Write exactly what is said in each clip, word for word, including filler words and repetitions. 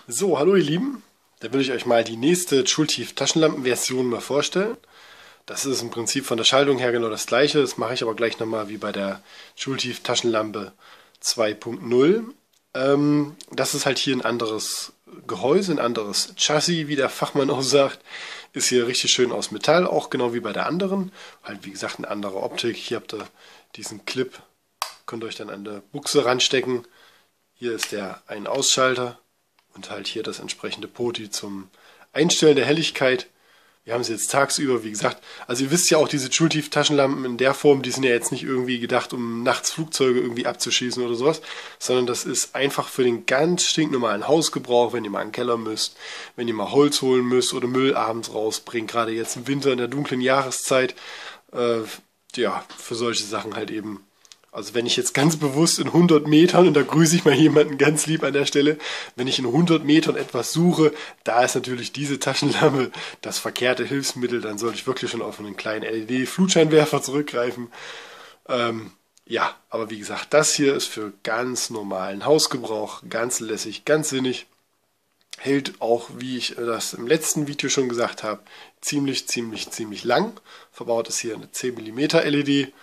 So, hallo ihr Lieben. Da will ich euch mal die nächste Schultief Taschenlampenversion mal vorstellen. Das ist im Prinzip von der Schaltung her genau das gleiche. Das mache ich aber gleich nochmal wie bei der Schultief Taschenlampe zwei Punkt null. Ähm, das ist halt hier ein anderes Gehäuse, ein anderes Chassis, wie der Fachmann auch sagt. Ist hier richtig schön aus Metall, auch genau wie bei der anderen. Halt wie gesagt eine andere Optik. Hier habt ihr diesen Clip, könnt ihr euch dann an der Buchse ranstecken. Hier ist der Ein-Ausschalter. Und halt hier das entsprechende Poti zum Einstellen der Helligkeit. Wir haben es jetzt tagsüber, wie gesagt. Also ihr wisst ja auch, diese Schultief-Taschenlampen in der Form, die sind ja jetzt nicht irgendwie gedacht, um nachts Flugzeuge irgendwie abzuschießen oder sowas, sondern das ist einfach für den ganz stinknormalen Hausgebrauch, wenn ihr mal in den Keller müsst, wenn ihr mal Holz holen müsst oder Müll abends rausbringt, gerade jetzt im Winter in der dunklen Jahreszeit. Äh, ja, für solche Sachen halt eben. Also wenn ich jetzt ganz bewusst in hundert Metern, und da grüße ich mal jemanden ganz lieb an der Stelle, wenn ich in hundert Metern etwas suche, da ist natürlich diese Taschenlampe das verkehrte Hilfsmittel, dann sollte ich wirklich schon auf einen kleinen L E D-Flutscheinwerfer zurückgreifen. Ähm, ja, aber wie gesagt, das hier ist für ganz normalen Hausgebrauch, ganz lässig, ganz sinnig. Hält auch, wie ich das im letzten Video schon gesagt habe, ziemlich, ziemlich, ziemlich lang. Verbaut ist hier eine zehn Millimeter L E D.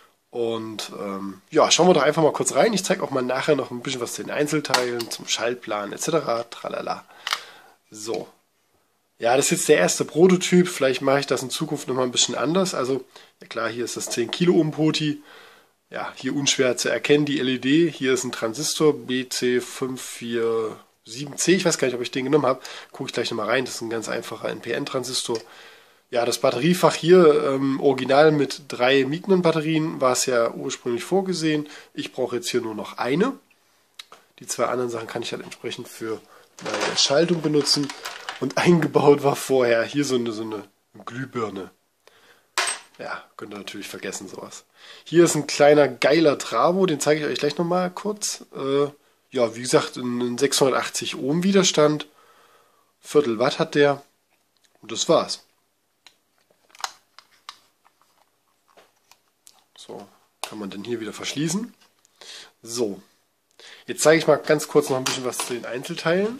Und ähm, ja, schauen wir doch einfach mal kurz rein. Ich zeige auch mal nachher noch ein bisschen was zu den Einzelteilen, zum Schaltplan et cetera. Tralala. So. Ja, das ist jetzt der erste Prototyp. Vielleicht mache ich das in Zukunft nochmal ein bisschen anders. Also, ja klar, hier ist das zehn Kilo Ohm Poti. Ja, hier unschwer zu erkennen, die L E D. Hier ist ein Transistor B C fünf vier sieben C. Ich weiß gar nicht, ob ich den genommen habe. Gucke ich gleich nochmal rein. Das ist ein ganz einfacher N P N-Transistor. Ja, das Batteriefach hier, ähm, original mit drei Mignon-Batterien, war es ja ursprünglich vorgesehen. Ich brauche jetzt hier nur noch eine. Die zwei anderen Sachen kann ich halt entsprechend für meine Schaltung benutzen. Und eingebaut war vorher hier so eine, so eine Glühbirne. Ja, könnt ihr natürlich vergessen sowas. Hier ist ein kleiner geiler Travo, den zeige ich euch gleich nochmal kurz. Äh, ja, wie gesagt, ein sechshundertachtzig Ohm Widerstand. Viertel Watt hat der. Und das war's. So, kann man dann hier wieder verschließen. So, jetzt zeige ich mal ganz kurz noch ein bisschen was zu den Einzelteilen.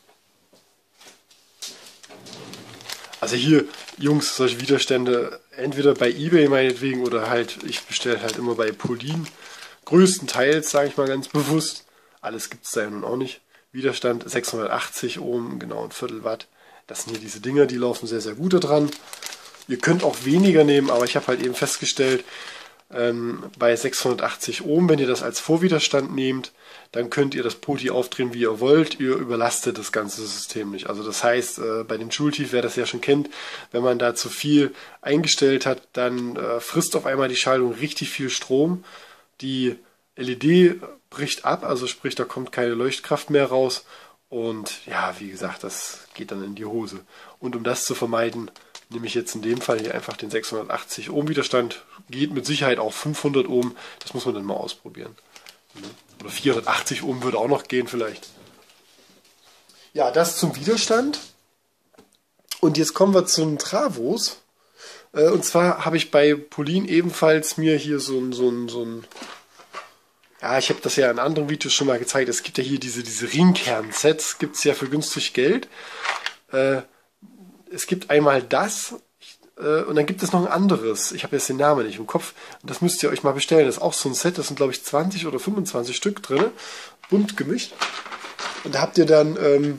Also hier, Jungs, solche Widerstände entweder bei eBay meinetwegen oder halt, ich bestelle halt immer bei Polin. Größtenteils, sage ich mal ganz bewusst. Alles gibt es da ja nun auch nicht. Widerstand sechshundertachtzig Ohm, genau ein Viertel Watt. Das sind hier diese Dinger, die laufen sehr, sehr gut da dran. Ihr könnt auch weniger nehmen, aber ich habe halt eben festgestellt, Ähm, bei sechshundertachtzig Ohm, wenn ihr das als Vorwiderstand nehmt, dann könnt ihr das Poti aufdrehen, wie ihr wollt. Ihr überlastet das ganze System nicht. Also das heißt, äh, bei dem Schultief, wer das ja schon kennt, wenn man da zu viel eingestellt hat, dann äh, frisst auf einmal die Schaltung richtig viel Strom. Die L E D bricht ab, also sprich, da kommt keine Leuchtkraft mehr raus. Und ja, wie gesagt, das geht dann in die Hose. Und um das zu vermeiden, nehme ich jetzt in dem Fall hier einfach den sechshundertachtzig Ohm Widerstand. Geht mit Sicherheit auch fünfhundert Ohm. Das muss man dann mal ausprobieren. Oder vierhundertachtzig Ohm würde auch noch gehen vielleicht. Ja, das zum Widerstand. Und jetzt kommen wir zu den Travos. Und zwar habe ich bei Polin ebenfalls mir hier so ein, so ein, so ein ja, ich habe das ja in anderen Videos schon mal gezeigt. Es gibt ja hier diese, diese Ringkern-Sets. Gibt es ja für günstig Geld. Äh, Es gibt einmal das äh, und dann gibt es noch ein anderes. Ich habe jetzt den Namen nicht im Kopf. Und das müsst ihr euch mal bestellen. Das ist auch so ein Set. Das sind, glaube ich, zwanzig oder fünfundzwanzig Stück drin. Bunt gemischt. Und da habt ihr dann ähm,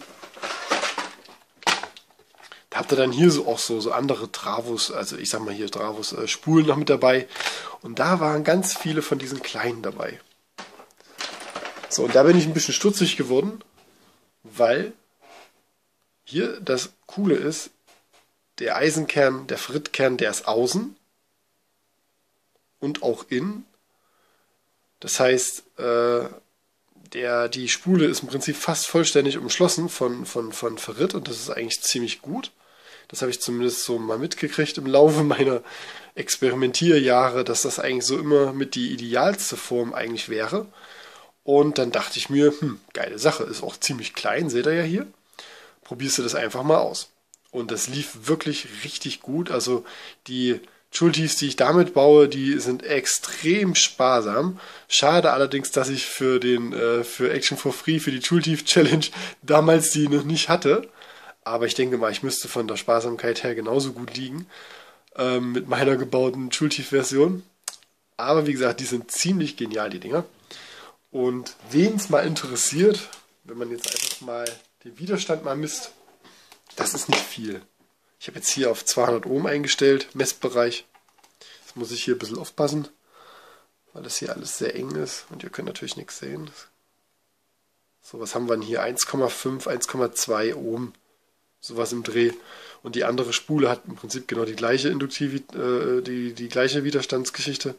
da habt ihr dann hier so auch so, so andere Travos, also ich sag mal hier Travos äh, Spulen noch mit dabei. Und da waren ganz viele von diesen kleinen dabei. So, und da bin ich ein bisschen stutzig geworden, weil hier das Coole ist, der Eisenkern, der Ferritkern, der ist außen und auch innen. Das heißt, äh, der, die Spule ist im Prinzip fast vollständig umschlossen von, von, von Ferrit und das ist eigentlich ziemlich gut. Das habe ich zumindest so mal mitgekriegt im Laufe meiner Experimentierjahre, dass das eigentlich so immer mit die idealste Form eigentlich wäre. Und dann dachte ich mir, hm, geile Sache, ist auch ziemlich klein, seht ihr ja hier. Probierst du das einfach mal aus. Und das lief wirklich richtig gut. Also die Schultiefs, die ich damit baue, die sind extrem sparsam. Schade allerdings, dass ich für den äh, für Action for Free, für die Schultief Challenge damals die noch nicht hatte. Aber ich denke mal, ich müsste von der Sparsamkeit her genauso gut liegen ähm, mit meiner gebauten Schultief-Version. Aber wie gesagt, die sind ziemlich genial, die Dinger. Und wen es mal interessiert, wenn man jetzt einfach mal den Widerstand mal misst, das ist nicht viel. Ich habe jetzt hier auf zweihundert Ohm eingestellt, Messbereich. Jetzt muss ich hier ein bisschen aufpassen, weil das hier alles sehr eng ist und ihr könnt natürlich nichts sehen. So, was haben wir denn hier? eins Komma fünf, eins Komma zwei Ohm, sowas im Dreh. Und die andere Spule hat im Prinzip genau die gleiche Induktivität, äh, die, die gleiche Widerstandsgeschichte.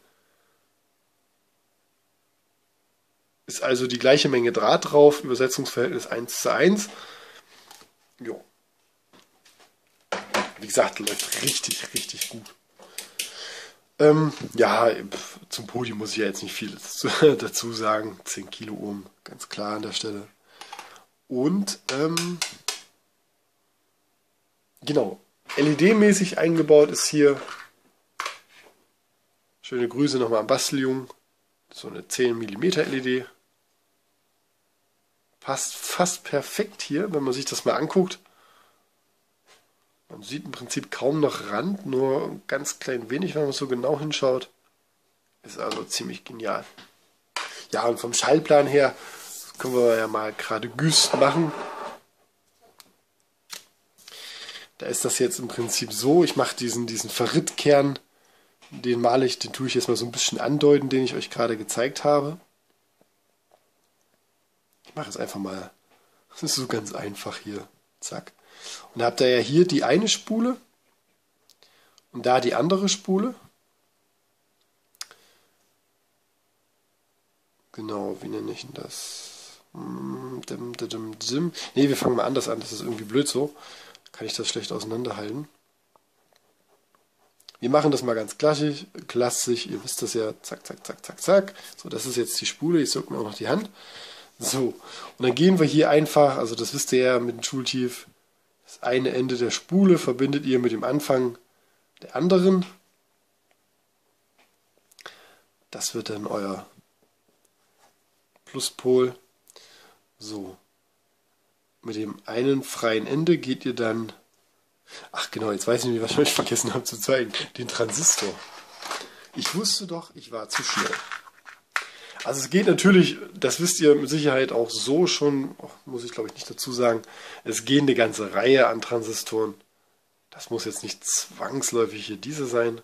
Ist also die gleiche Menge Draht drauf, Übersetzungsverhältnis eins zu eins. Jo. Wie gesagt, läuft richtig, richtig gut. Ähm, ja, zum Podium muss ich ja jetzt nicht viel dazu sagen. zehn Kilo Ohm, ganz klar an der Stelle. Und, ähm, genau, L E D-mäßig eingebaut ist hier, schöne Grüße nochmal am Basteljungen, so eine zehn Millimeter L E D. Passt fast perfekt hier, wenn man sich das mal anguckt. Man sieht im Prinzip kaum noch Rand, nur ein ganz klein wenig, wenn man so genau hinschaut. Ist also ziemlich genial. Ja, und vom Schaltplan her können wir ja mal gerade Güst machen. Da ist das jetzt im Prinzip so, ich mache diesen, diesen Ferritkern, den male ich, den tue ich jetzt mal so ein bisschen andeuten, den ich euch gerade gezeigt habe. Ich mache es einfach mal, das ist so ganz einfach hier, zack. Und da habt ihr ja hier die eine Spule und da die andere Spule. Genau, wie nenne ich denn das? Ne, wir fangen mal anders an, das ist irgendwie blöd so. Kann ich das schlecht auseinanderhalten. Wir machen das mal ganz klassisch, klassisch, ihr wisst das ja, zack, zack, zack, zack, zack. So, das ist jetzt die Spule, ich drücke mir auch noch die Hand. So, und dann gehen wir hier einfach, also das wisst ihr ja mit dem Schultief, das eine Ende der Spule verbindet ihr mit dem Anfang der anderen. Das wird dann euer Pluspol. So. Mit dem einen freien Ende geht ihr dann... Ach genau, jetzt weiß ich nicht, was ich euch vergessen habe zu zeigen. Den Transistor. Ich wusste doch, ich war zu schnell. Also es geht natürlich, das wisst ihr mit Sicherheit auch so schon, oh, muss ich glaube ich nicht dazu sagen, es gehen eine ganze Reihe an Transistoren. Das muss jetzt nicht zwangsläufig hier diese sein.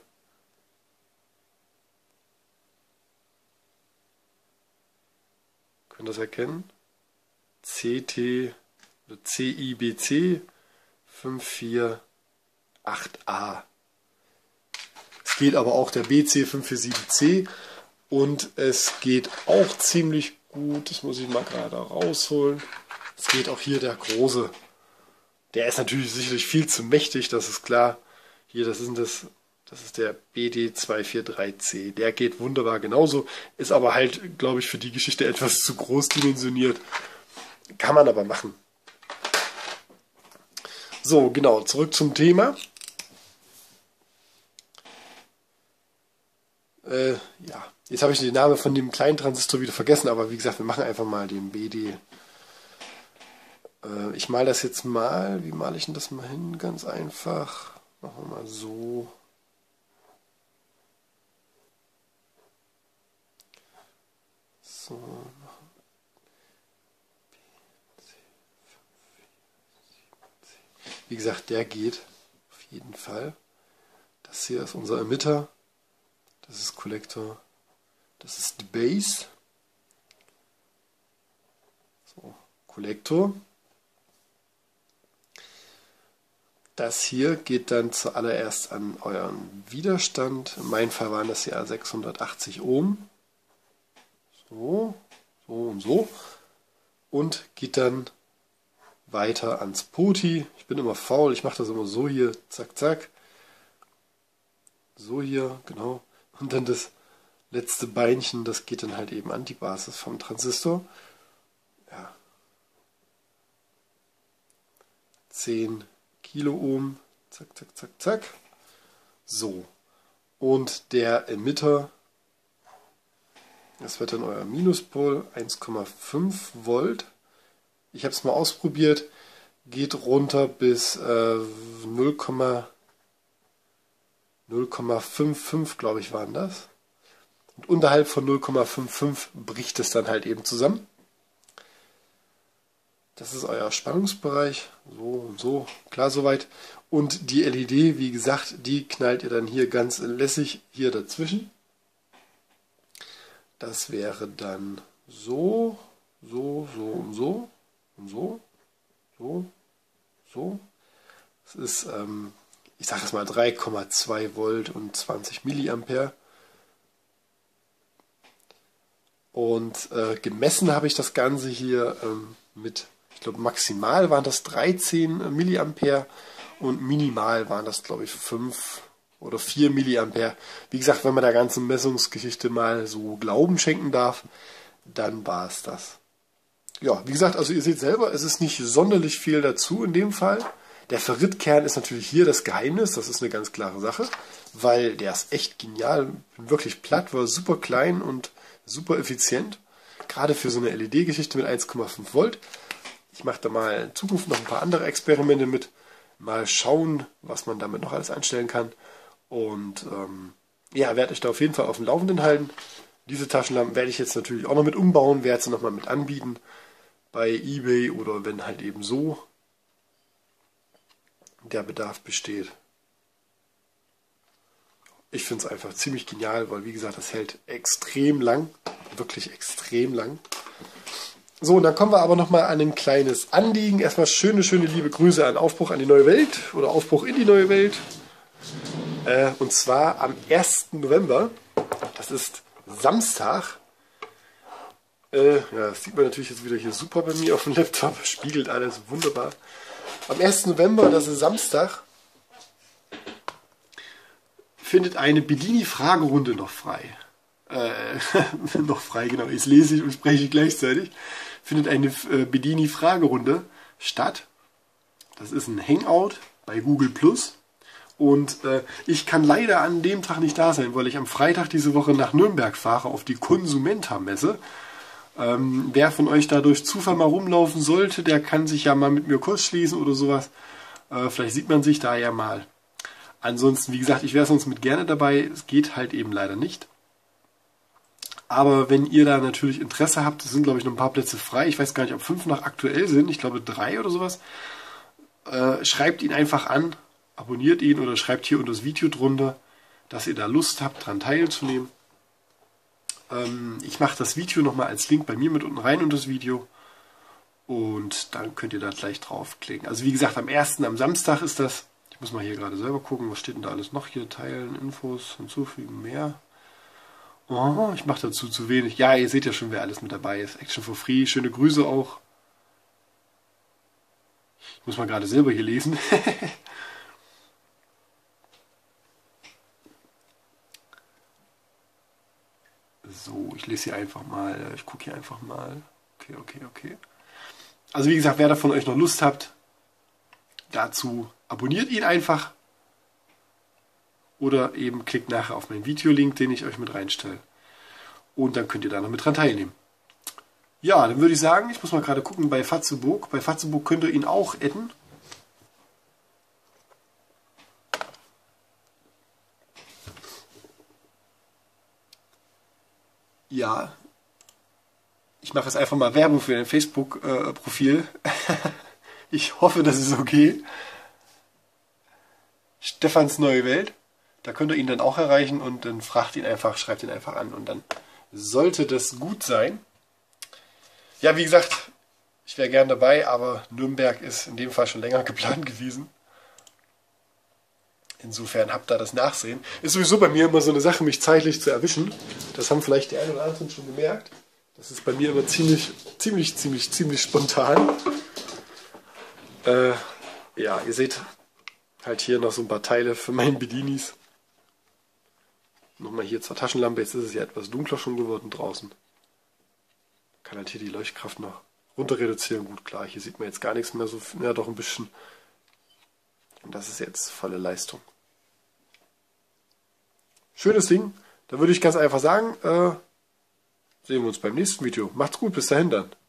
Könnt ihr das erkennen? C T oder C I B C fünf vier acht A. Es geht aber auch der B C fünf vier sieben C. Und es geht auch ziemlich gut, das muss ich mal gerade rausholen. Es geht auch hier der große. Der ist natürlich sicherlich viel zu mächtig, das ist klar. Hier, das ist das, das ist der B D zwei vier drei C. Der geht wunderbar genauso, ist aber halt, glaube ich, für die Geschichte etwas zu groß dimensioniert. Kann man aber machen. So, genau, zurück zum Thema. Äh, ja. Jetzt habe ich den Namen von dem kleinen Transistor wieder vergessen, aber wie gesagt, wir machen einfach mal den B D. Äh, ich male das jetzt mal. Wie male ich denn das mal hin? Ganz einfach. Machen wir mal so. So. Wie gesagt, der geht auf jeden Fall. Das hier ist unser Emitter. Das ist Kollektor. Das ist die Base. So, Kollektor. Das hier geht dann zuallererst an euren Widerstand. In meinem Fall waren das ja sechshundertachtzig Ohm. So, so und so. Und geht dann weiter ans Poti. Ich bin immer faul, ich mache das immer so hier, zack, zack. So hier, genau. Und dann das letzte Beinchen, das geht dann halt eben an die Basis vom Transistor. Ja. zehn Kiloohm. Zack, zack, zack, zack. So. Und der Emitter, das wird dann euer Minuspol, eins Komma fünf Volt. Ich habe es mal ausprobiert, geht runter bis äh, null Komma fünfundfünfzig, glaube ich, waren das. Und unterhalb von null Komma fünfundfünfzig bricht es dann halt eben zusammen. Das ist euer Spannungsbereich, so und so, klar soweit. Und die L E D, wie gesagt, die knallt ihr dann hier ganz lässig hier dazwischen. Das wäre dann so, so, so und so und so, so, so. Das ist, ähm, ich sage es mal, drei Komma zwei Volt und zwanzig Milliampere. Und äh, gemessen habe ich das Ganze hier ähm, mit, ich glaube maximal waren das dreizehn Milliampere und minimal waren das, glaube ich, fünf oder vier Milliampere. Wie gesagt, wenn man der ganzen Messungsgeschichte mal so Glauben schenken darf, dann war es das. Ja, wie gesagt, also ihr seht selber, es ist nicht sonderlich viel dazu in dem Fall. Der Ferritkern ist natürlich hier das Geheimnis, das ist eine ganz klare Sache, weil der ist echt genial, bin wirklich platt, war super klein und super effizient. Gerade für so eine L E D-Geschichte mit eins Komma fünf Volt. Ich mache da mal in Zukunft noch ein paar andere Experimente mit. Mal schauen, was man damit noch alles anstellen kann. Und ähm, ja, werde ich da auf jeden Fall auf dem Laufenden halten. Diese Taschenlampen werde ich jetzt natürlich auch noch mit umbauen, werde sie nochmal mit anbieten. Bei eBay oder wenn halt eben so der Bedarf besteht. Ich finde es einfach ziemlich genial, weil wie gesagt, das hält extrem lang. Wirklich extrem lang. So, und dann kommen wir aber nochmal an ein kleines Anliegen. Erstmal schöne, schöne liebe Grüße an Aufbruch an die neue Welt oder Aufbruch in die neue Welt. Äh, und zwar am ersten November. Das ist Samstag. Äh, ja, das sieht man natürlich jetzt wieder hier super bei mir auf dem Laptop. Spiegelt alles wunderbar. Am ersten November, das ist Samstag, findet eine Bedini-Fragerunde noch frei. Äh, noch frei, genau. Jetzt lese ich und spreche gleichzeitig. Findet eine äh, Bedini-Fragerunde statt. Das ist ein Hangout bei Google Plus. Und äh, ich kann leider an dem Tag nicht da sein, weil ich am Freitag diese Woche nach Nürnberg fahre auf die Consumenta-Messe. Ähm, wer von euch da durch Zufall mal rumlaufen sollte, der kann sich ja mal mit mir kurz schließen oder sowas. Äh, vielleicht sieht man sich da ja mal. Ansonsten, wie gesagt, ich wäre sonst mit gerne dabei. Es geht halt eben leider nicht. Aber wenn ihr da natürlich Interesse habt, es sind glaube ich noch ein paar Plätze frei. Ich weiß gar nicht, ob fünf noch aktuell sind. Ich glaube drei oder sowas. Äh, schreibt ihn einfach an, abonniert ihn oder schreibt hier unter das Video drunter, dass ihr da Lust habt, daran teilzunehmen. Ähm, ich mache das Video nochmal als Link bei mir mit unten rein unter das Video. Und dann könnt ihr da gleich draufklicken. Also wie gesagt, am ersten, am Samstag ist das. Ich muss mal hier gerade selber gucken, was steht denn da alles noch hier? Teilen, Infos, hinzufügen, mehr. Oh, ich mache dazu zu wenig. Ja, ihr seht ja schon, wer alles mit dabei ist. Action for Free, schöne Grüße auch. Ich muss mal gerade selber hier lesen. So, ich lese hier einfach mal. Ich gucke hier einfach mal. Okay, okay, okay. Also wie gesagt, wer da von euch noch Lust habt, dazu abonniert ihn einfach. Oder eben klickt nachher auf meinen Videolink, den ich euch mit reinstelle. Und dann könnt ihr da noch mit dran teilnehmen. Ja, dann würde ich sagen, ich muss mal gerade gucken bei Fatzeburg. Bei Fatzeburg könnt ihr ihn auch adden. Ja, ich mache jetzt einfach mal Werbung für ein Facebook-Profil. Ich hoffe, das ist okay. Stefans Neue Welt. Da könnt ihr ihn dann auch erreichen und dann fragt ihn einfach, schreibt ihn einfach an und dann sollte das gut sein. Ja, wie gesagt, ich wäre gern dabei, aber Nürnberg ist in dem Fall schon länger geplant gewesen. Insofern habt da das Nachsehen. Ist sowieso bei mir immer so eine Sache, mich zeitlich zu erwischen. Das haben vielleicht die einen oder anderen schon gemerkt. Das ist bei mir immer ziemlich, ziemlich, ziemlich, ziemlich spontan. Äh, ja, ihr seht halt hier noch so ein paar Teile für meinen Bedinis. Nochmal hier zur Taschenlampe. Jetzt ist es ja etwas dunkler schon geworden draußen. Kann halt hier die Leuchtkraft noch runter reduzieren. Gut, klar, hier sieht man jetzt gar nichts mehr so. Ja, doch ein bisschen. Und das ist jetzt volle Leistung. schönes Ding. Da würde ich ganz einfach sagen, äh, sehen wir uns beim nächsten Video. Macht's gut, bis dahin dann.